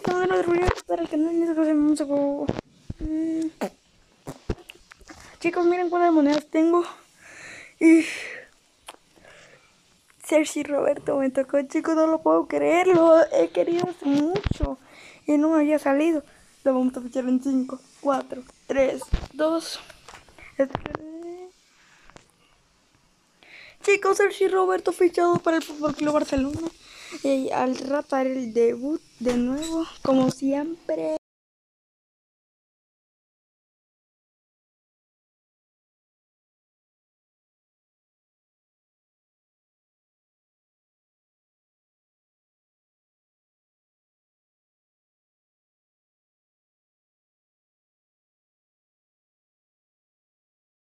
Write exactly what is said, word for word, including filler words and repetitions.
canal de Rubio para el canal de Rubio. Mm. Chicos, miren cuántas monedas tengo. Y Sergi Roberto me tocó, chicos, no lo puedo creer, lo he querido hace mucho y no me había salido. Lo vamos a fichar en cinco, cuatro, tres, dos. Chicos, Sergi Roberto fichado para el Fútbol Club Barcelona. Y al rato haré el debut de nuevo, como siempre.